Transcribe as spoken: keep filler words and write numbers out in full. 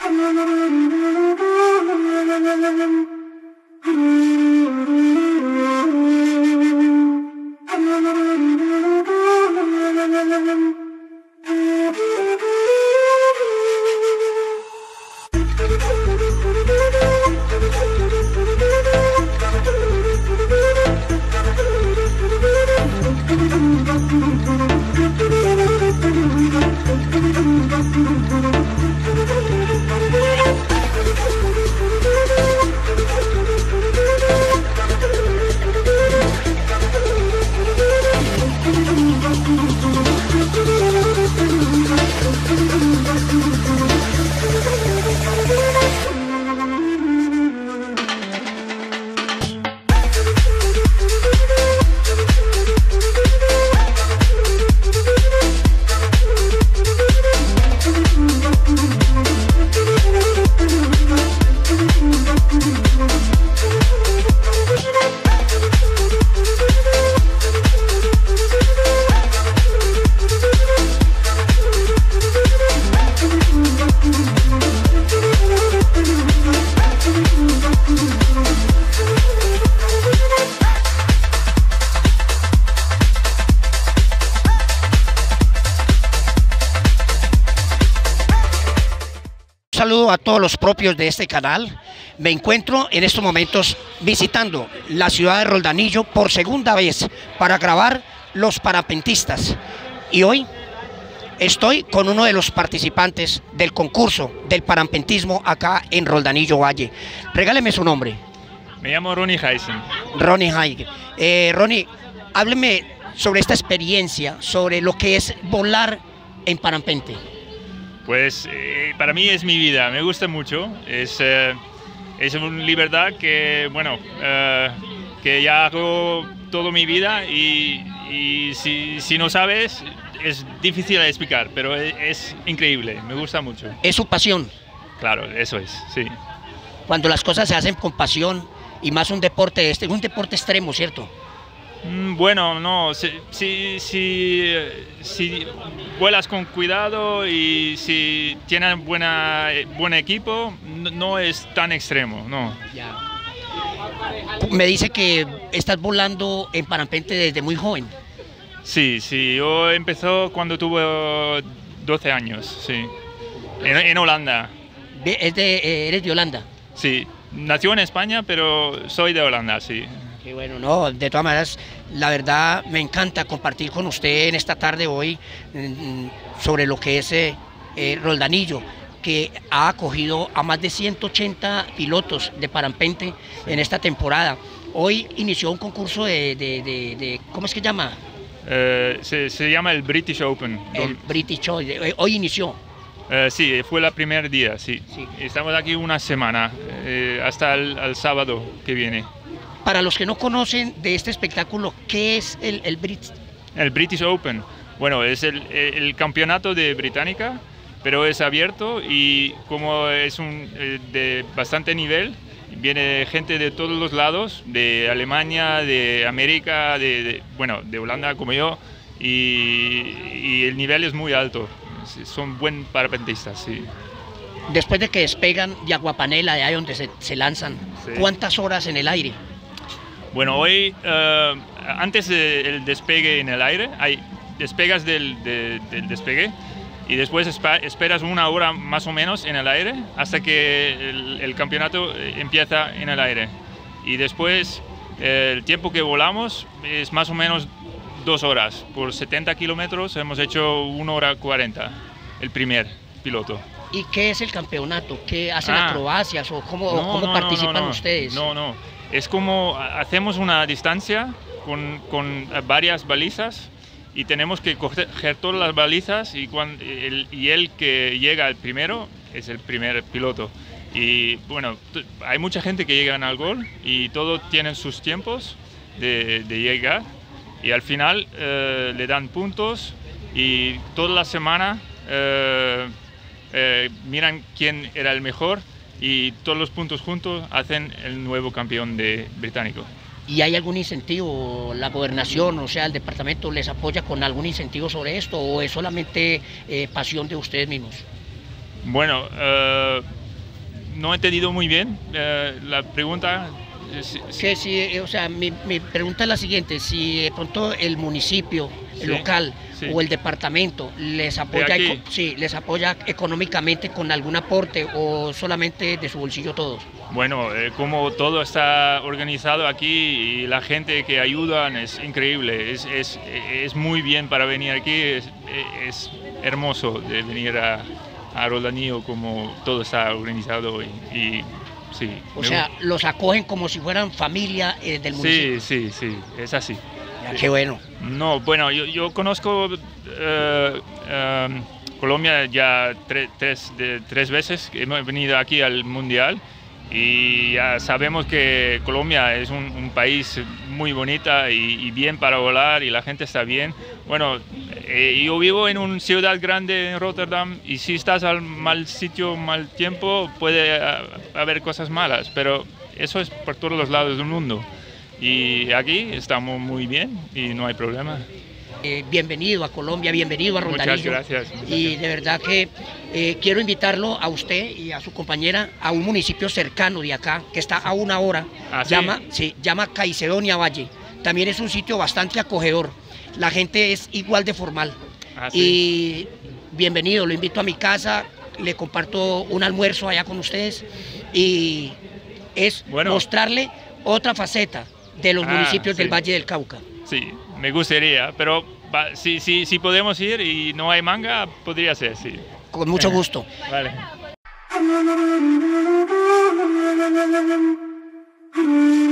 Saludo a todos los propios de este canal. Me encuentro en estos momentos visitando la ciudad de Roldanillo por segunda vez para grabar los parapentistas. Y hoy estoy con uno de los participantes del concurso del parapentismo acá en Roldanillo Valle. Regáleme su nombre. Me llamo Ronnie Heisen. Ronnie Heisen. Eh, Ronnie, hábleme sobre esta experiencia, sobre lo que es volar en parapente. Pues eh, para mí es mi vida, me gusta mucho, es, eh, es una libertad que, bueno, eh, que ya hago toda mi vida y, y si, si no sabes es difícil de explicar, pero es, es increíble, me gusta mucho. ¿Es su pasión? Claro, eso es, sí. Cuando las cosas se hacen con pasión y más un deporte, este, un deporte extremo, ¿cierto? Bueno, no, si, si, si, si vuelas con cuidado y si tienes buena, buen equipo, no, no es tan extremo, no. Ya. Me dice que estás volando en parapente desde muy joven. Sí, sí, yo empecé cuando tuve doce años, sí, en, en Holanda. ¿Es de, ¿Eres de Holanda? Sí, nació en España, pero soy de Holanda, sí. Qué bueno, no, de todas maneras, la verdad me encanta compartir con usted en esta tarde hoy sobre lo que es eh, eh, Roldanillo, que ha acogido a más de ciento ochenta pilotos de parapente sí. en esta temporada. Hoy inició un concurso de, de, de, de ¿cómo es que llama? Eh, se, se llama el British Open. El British Open, hoy inició. Eh, sí, fue el primer día, sí. sí. Estamos aquí una semana, eh, hasta el, el sábado que viene. Para los que no conocen de este espectáculo, ¿qué es el, el British? El British Open, bueno, es el, el campeonato de Británica, pero es abierto y como es un, de bastante nivel, viene gente de todos los lados, de Alemania, de América, de, de, bueno, de Holanda como yo, y, y el nivel es muy alto, son buen parapentistas, sí. Después de que despegan de Aguapanela, de ahí donde se, se lanzan, sí. ¿cuántas horas en el aire? Bueno, hoy, uh, antes del despegue en el aire, hay despegas del, de, del despegue y después esperas una hora más o menos en el aire hasta que el, el campeonato empieza en el aire. Y después el tiempo que volamos es más o menos dos horas. Por setenta kilómetros hemos hecho una hora cuarenta, el primer piloto. ¿Y qué es el campeonato? ¿Qué hacen ah, acrobacias o cómo, no, cómo no, participan no, no, ustedes? No, no, es como hacemos una distancia con, con varias balizas y tenemos que coger todas las balizas y, cuando, el, y el que llega al primero es el primer piloto. Y bueno, hay mucha gente que llega al gol y todos tienen sus tiempos de, de llegar y al final eh, le dan puntos y toda la semana eh, eh, miran quién era el mejor y todos los puntos juntos hacen el nuevo campeón de británico. ¿Y hay algún incentivo? ¿La gobernación, o sea, el departamento les apoya con algún incentivo sobre esto o es solamente eh, pasión de ustedes mismos? Bueno, uh, no he entendido muy bien eh, la pregunta. Sí, que si, o sea, mi, mi pregunta es la siguiente: si de pronto el municipio, el sí, local sí. o el departamento les apoya, eco, sí, les apoya económicamente con algún aporte o solamente de su bolsillo todos. Bueno, eh, como todo está organizado aquí y la gente que ayudan es increíble, es, es, es muy bien para venir aquí, es, es hermoso de venir a, a Roldanillo como todo está organizado y, y sí. O sea, gusta. Los acogen como si fueran familia eh, del municipio. Sí, sí, sí, es así. Ya, qué bueno. No, bueno, yo, yo conozco uh, uh, Colombia ya tre, tres, de, tres veces, hemos venido aquí al Mundial y ya sabemos que Colombia es un, un país muy bonita y, y bien para volar y la gente está bien. Bueno, eh, yo vivo en una ciudad grande en Rotterdam y si estás al mal sitio, mal tiempo, puede haber cosas malas, pero eso es por todos los lados del mundo. Y aquí estamos muy bien y no hay problema. Eh, bienvenido a Colombia, bienvenido a Roldanillo. Muchas gracias. Muchas y de verdad que eh, quiero invitarlo a usted y a su compañera a un municipio cercano de acá, que está a una hora, ¿Ah, sí? llama, se llama Caicedonia Valle. También es un sitio bastante acogedor, la gente es igual de formal. ¿Ah, sí? Y bienvenido, lo invito a mi casa, le comparto un almuerzo allá con ustedes y es bueno. mostrarle otra faceta de los ah, municipios sí. del Valle del Cauca. Sí, me gustaría, pero va, si, si, si podemos ir y no hay manga, podría ser, sí. Con mucho gusto. Vale.